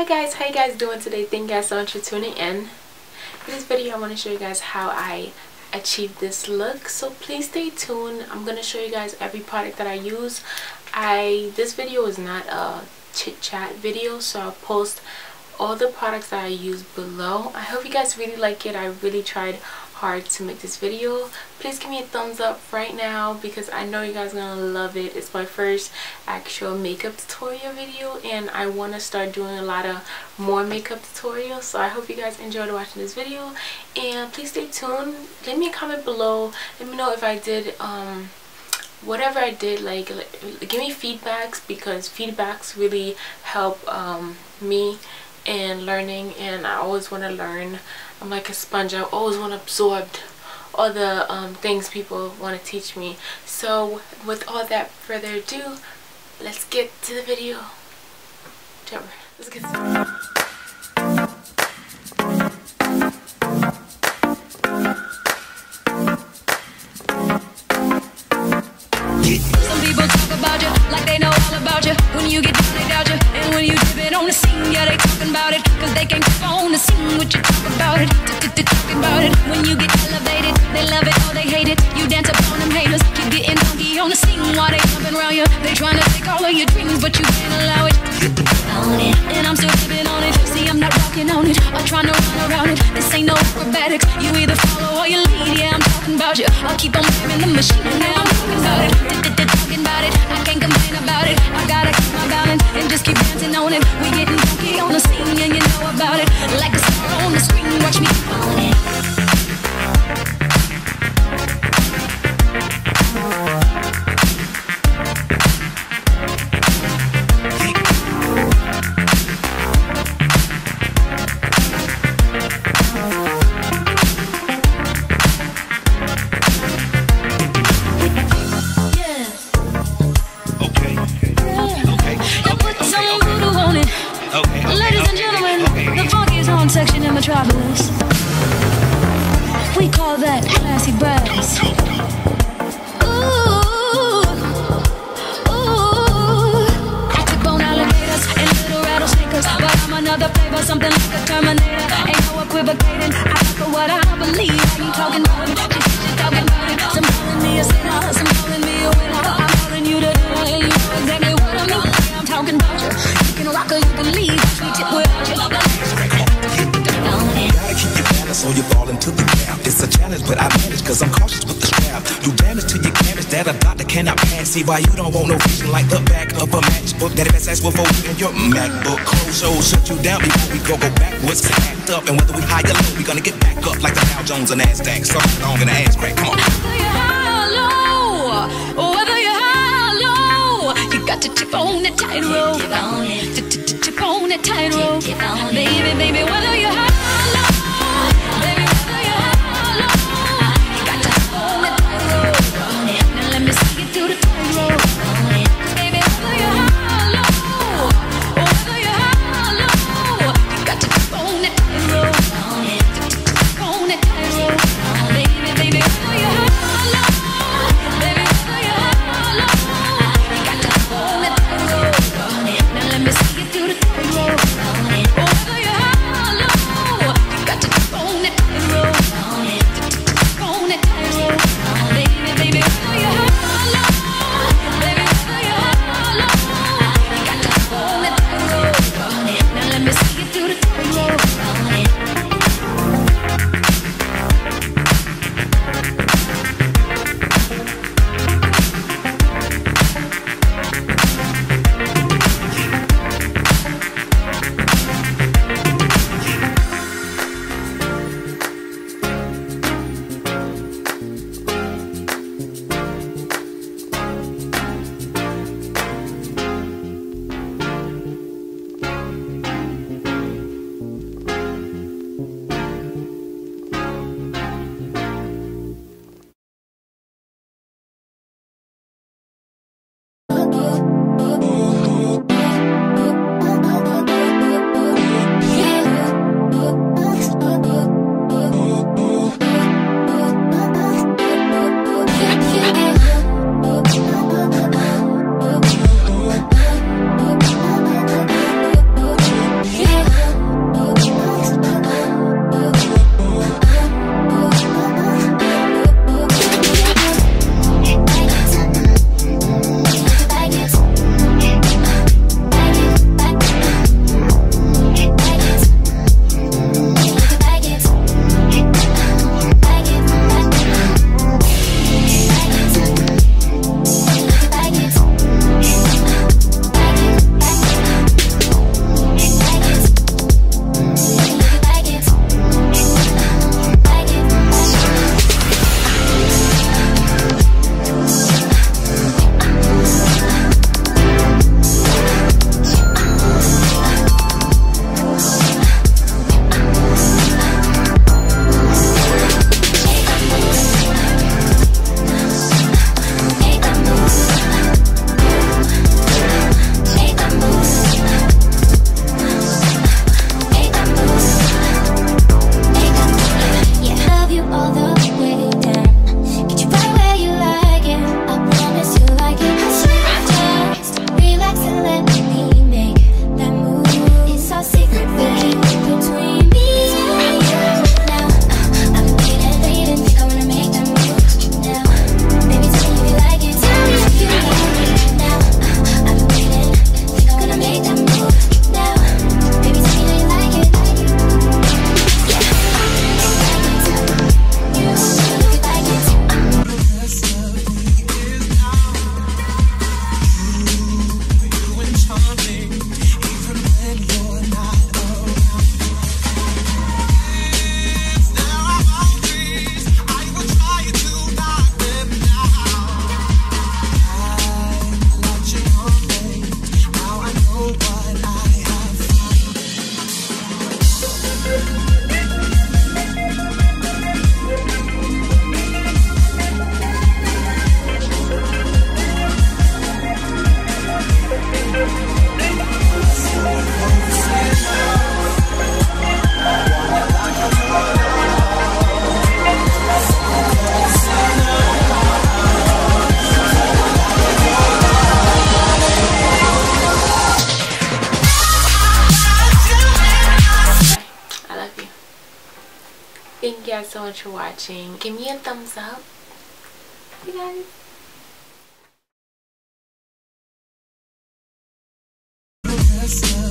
Hi guys, how you guys doing today? Thank you guys so much for tuning in. In this video I want to show you guys how I achieved this look, so please stay tuned. I'm going to show you guys every product that I use. This video is not a chit chat video, so I'll post all the products that I use below. I hope you guys really like it. I really tried hard to make this video. Please give me a thumbs up right now because I know you guys are gonna love it. It's my first actual makeup tutorial video and I want to start doing a lot of more makeup tutorials, so I hope you guys enjoyed watching this video, and please stay tuned. Leave me a comment below. Let me know if I did whatever I did, like give me feedbacks, because feedbacks really help me in learning, and I always want to learn. I'm like a sponge. I always want to absorb all the things people want to teach me. So with all that further ado, let's get to the video. Whichever. Let's get started. Some people talk about you like they know all about you. When you get down, they doubt you. And when you dip it on the scene, yeah, they talking about it. Cause they can't keep on the scene what you talk about it. Talking about it. When you get elevated, they love it or they hate it. You dance upon them haters. Keep getting funky on the scene while they jumping around you. They trying to take all of your dreams, but you can't allow it. And I'm still dipping on it. See, I'm not rocking on it or trying to run around it. This ain't no acrobatics. You either follow or you lead. Yeah, I'm talking about you. I'll keep on wearing the machine. Now I'm talking about it. Talking about it. I can't complain about it. I gotta keep my balance and just keep dancing on it. We getting funky on the scene and you know about it. Like a star on the screen. Watch me on it. Section in Metropolis. We call that classy brass. Ooh, ooh. I took bone alligators and little rattlesnakers, but I'm another flavor, something like a Terminator. Ain't no equivocating. I talk for what I believe. I ain't talking about it. She's talking about it. Some calling me a sinner, some calling me a winner. I'm calling you to dinner, and you know exactly what I mean. I'm talking about you. You can rock or you can leave. We tip without you. Keep your balance so you fall into the gap. It's a challenge, but I manage cause I'm cautious with the strap. Do damage to your canvas that a doctor cannot pass. See why you don't want no vision like the back of a matchbook. That if that's will fold you in your MacBook. Cold shows shut you down before we go backwards. Act up, and whether we high or low, we gonna get back up like the Dow Jones and NASDAQ. So long in the ass crack, come on. Whether you're high or low, or whether you're high or low, you got to tip on that tightrope. Tip on that tightrope. Baby, baby, whether you're high or low. so much for watching. Give me a thumbs up. You guys.